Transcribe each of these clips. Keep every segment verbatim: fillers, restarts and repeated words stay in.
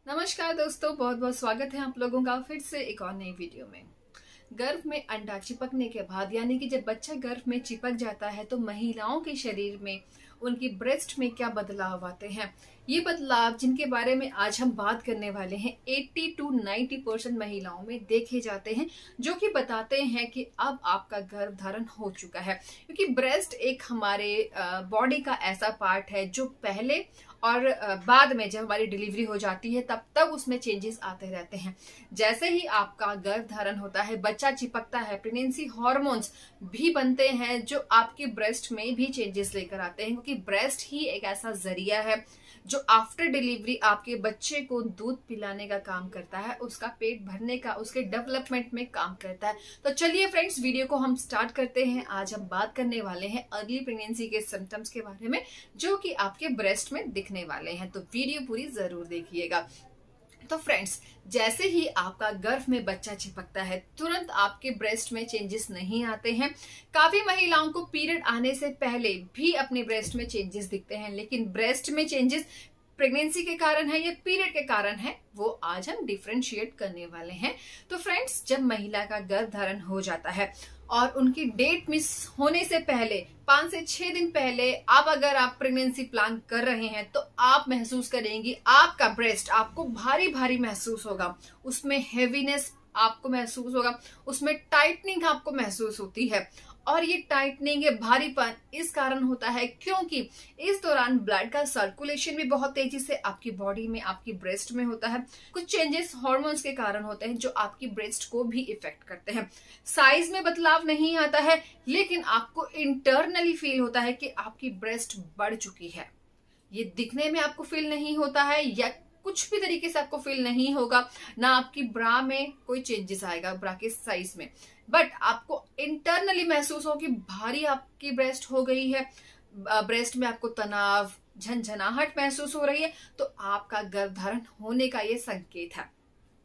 नमस्कार दोस्तों, बहुत बहुत स्वागत है आप लोगों का फिर से एक और नई वीडियो में। गर्भ में अंडा चिपकने के बाद यानी कि जब बच्चा गर्भ में चिपक जाता है तो महिलाओं के शरीर में, उनकी ब्रेस्ट में क्या बदलाव आते हैं, ये बदलाव जिनके बारे में आज हम बात करने वाले हैं अस्सी टू नब्बे परसेंट महिलाओं में देखे जाते हैं, जो कि बताते हैं कि अब आपका गर्भ धारण हो चुका है। क्योंकि ब्रेस्ट एक हमारे बॉडी का ऐसा पार्ट है जो पहले और बाद में जब हमारी डिलीवरी हो जाती है तब तक उसमें चेंजेस आते रहते हैं। जैसे ही आपका गर्भ धारण होता है, बच्चा चिपकता है, प्रेगनेंसी हार्मोन्स भी बनते हैं जो आपके ब्रेस्ट में भी चेंजेस लेकर आते हैं। क्योंकि ब्रेस्ट ही एक ऐसा जरिया है जो आफ्टर डिलीवरी आपके बच्चे को दूध पिलाने का काम करता है, उसका पेट भरने का, उसके डेवलपमेंट में काम करता है। तो चलिए फ्रेंड्स, वीडियो को हम स्टार्ट करते हैं। आज हम बात करने वाले हैं अर्ली प्रेगनेंसी के सिम्टम्स के बारे में जो कि आपके ब्रेस्ट में दिखने वाले हैं, तो वीडियो पूरी जरूर देखिएगा। तो फ्रेंड्स, जैसे ही आपका गर्भ में बच्चा चिपकता है तुरंत आपके ब्रेस्ट में चेंजेस नहीं आते हैं। काफी महिलाओं को पीरियड आने से पहले भी अपने ब्रेस्ट में चेंजेस दिखते हैं, लेकिन ब्रेस्ट में चेंजेस प्रेगनेंसी के कारण है या पीरियड के कारण है, वो आज हम डिफरेंशिएट करने वाले हैं। तो फ्रेंड्स, जब महिला का गर्भ धारण हो जाता है और उनकी डेट मिस होने से पहले पांच से छह दिन पहले आप अगर आप प्रेगनेंसी प्लान कर रहे हैं तो आप महसूस करेंगी आपका ब्रेस्ट आपको भारी भारी महसूस होगा, उसमें हेवीनेस आपको महसूस होगा, उसमें टाइटनिंग आपको महसूस होती है। और ये टाइटनिंग, ये भारीपन इस कारण होता है क्योंकि इस दौरान ब्लड का सर्कुलेशन भी बहुत तेजी से आपकी बॉडी में, आपकी ब्रेस्ट में होता है। कुछ चेंजेस हार्मोन्स के कारण होते हैं जो आपकी ब्रेस्ट को भी इफेक्ट करते हैं। साइज में बदलाव नहीं आता है, लेकिन आपको इंटरनली फील होता है कि आपकी ब्रेस्ट बढ़ चुकी है। ये दिखने में आपको फील नहीं होता है या कुछ भी तरीके से आपको फील नहीं होगा, ना आपकी ब्रा में कोई चेंजेस आएगा, ब्रा के साइज में, बट आपको इंटरनली महसूस हो कि भारी आपकी ब्रेस्ट हो गई है, ब्रेस्ट में आपको तनाव, झंझनाहट महसूस हो रही है, तो आपका गर्भधारण होने का ये संकेत है।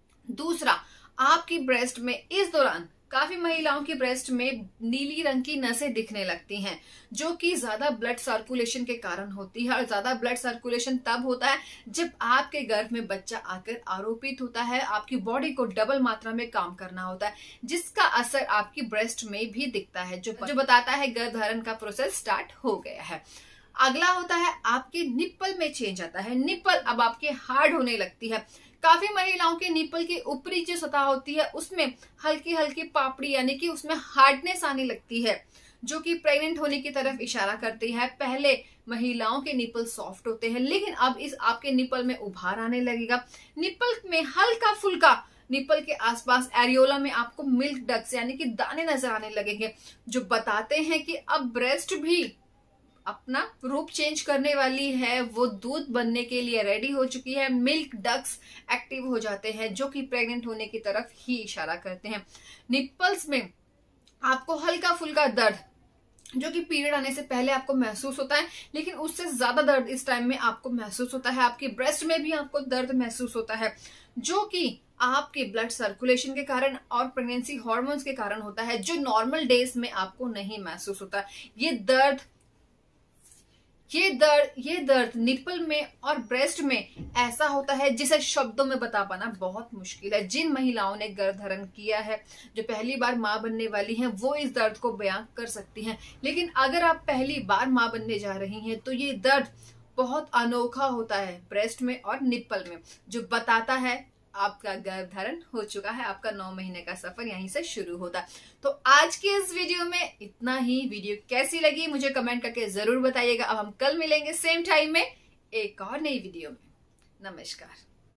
दूसरा, आपकी ब्रेस्ट में इस दौरान काफी महिलाओं की ब्रेस्ट में नीली रंग की नसें दिखने लगती हैं, जो कि ज्यादा ब्लड सर्कुलेशन के कारण होती है। और ज्यादा ब्लड सर्कुलेशन तब होता है जब आपके गर्भ में बच्चा आकर आरोपित होता है, आपकी बॉडी को डबल मात्रा में काम करना होता है, जिसका असर आपकी ब्रेस्ट में भी दिखता है, जो जो बताता है गर्भधारण का प्रोसेस स्टार्ट हो गया है। अगला होता है आपके निप्पल में चेंज आता है। निप्पल अब आपके हार्ड होने लगती है। काफी महिलाओं के निप्पल की ऊपरी जो सतह होती है उसमें हल्की हल्की पापड़ी यानी कि उसमें हार्डनेस आने लगती है, जो कि प्रेग्नेंट होने की तरफ इशारा करती है। पहले महिलाओं के निप्पल सॉफ्ट होते हैं, लेकिन अब इस आपके निप्पल में उभार आने लगेगा। निप्पल में हल्का फुल्का निप्पल के आसपास एरियोला में आपको मिल्क डक्ट्स यानी कि दाने नजर आने लगेंगे, जो बताते हैं कि अब ब्रेस्ट भी अपना रूप चेंज करने वाली है, वो दूध बनने के लिए रेडी हो चुकी है। मिल्क डक्ट्स एक्टिव हो जाते हैं जो कि प्रेग्नेंट होने की तरफ ही इशारा करते हैं। निप्पल्स में आपको हल्का फुल्का दर्द, जो कि पीरियड आने से पहले आपको महसूस होता है, लेकिन उससे ज्यादा दर्द इस टाइम में आपको महसूस होता है। आपकी ब्रेस्ट में भी आपको दर्द महसूस होता है, जो कि आपके ब्लड सर्कुलेशन के कारण और प्रेगनेंसी हार्मोन्स के कारण होता है, जो नॉर्मल डेज में आपको नहीं महसूस होता। ये दर्द ये दर्द ये दर्द निप्पल में और ब्रेस्ट में ऐसा होता है जिसे शब्दों में बता पाना बहुत मुश्किल है। जिन महिलाओं ने गर्भ धारण किया है, जो पहली बार मां बनने वाली हैं, वो इस दर्द को बयां कर सकती हैं। लेकिन अगर आप पहली बार मां बनने जा रही हैं तो ये दर्द बहुत अनोखा होता है ब्रेस्ट में और निप्पल में, जो बताता है आपका गर्भ धारण हो चुका है, आपका नौ महीने का सफर यहीं से शुरू होता। तो आज की इस वीडियो में इतना ही। वीडियो कैसी लगी मुझे कमेंट करके जरूर बताइएगा। अब हम कल मिलेंगे सेम टाइम में एक और नई वीडियो में। नमस्कार।